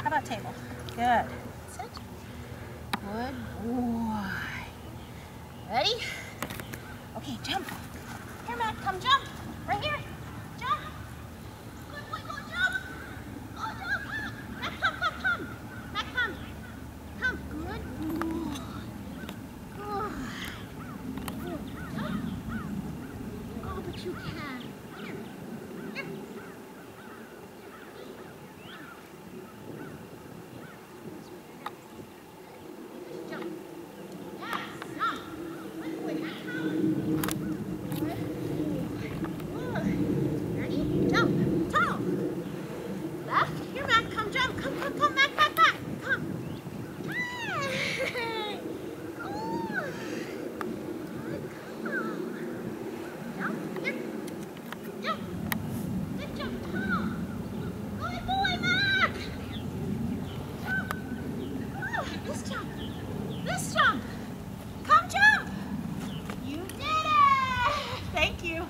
about table? Good. Sit. Good boy. Ready? Okay, jump. Here, Matt, come jump. Right here. Jump. Good boy, go jump. Go jump. Matt, come. Matt, come. Come. Good boy. Good. Jump. Oh, but you can. Here. Jump. Yes, jump. Good boy, Matt, come. Good. Ready? Jump. Tall. Left. Here, Matt. Come jump. Come. Matt, back. Come. Hey. Good. Good. Come. Jump. Here. Jump. Good jump. Tall. Good boy, Mac. Jump. Oh, this jump. This jump. Come jump. You did it. Thank you.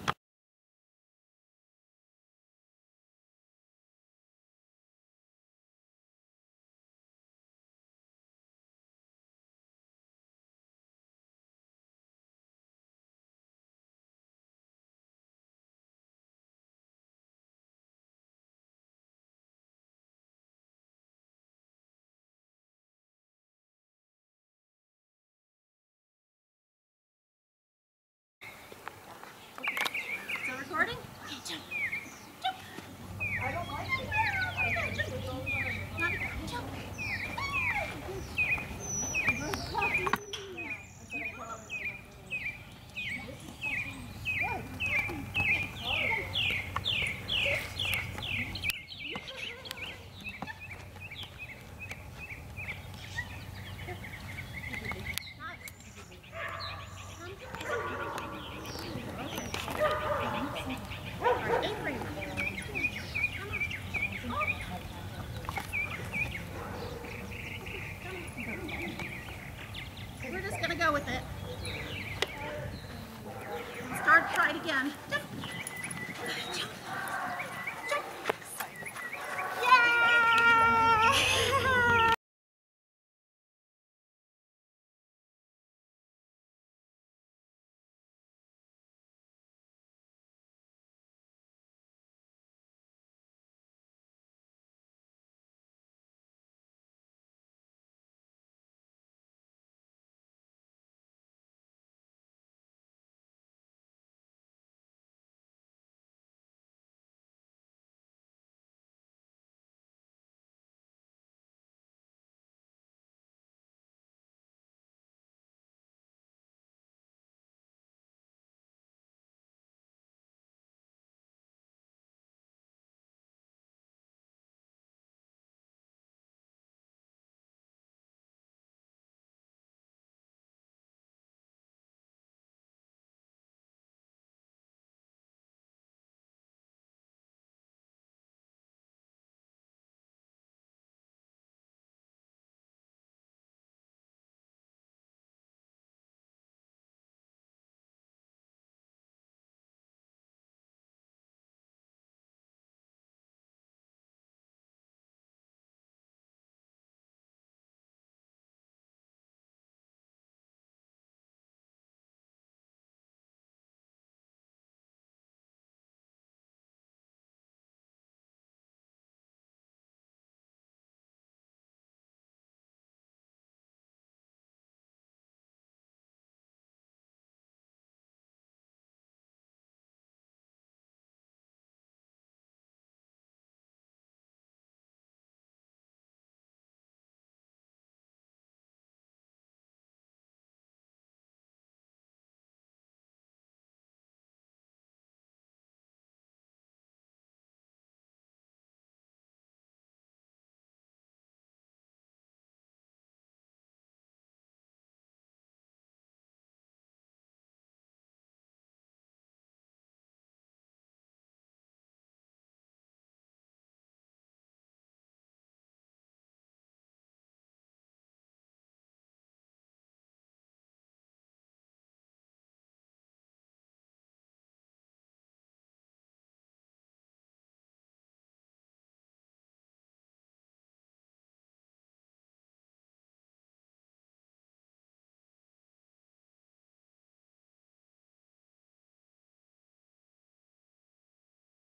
Still recording? Okay, jump. Jump. I don't like it. Jump. We're just gonna go with it. Try it again.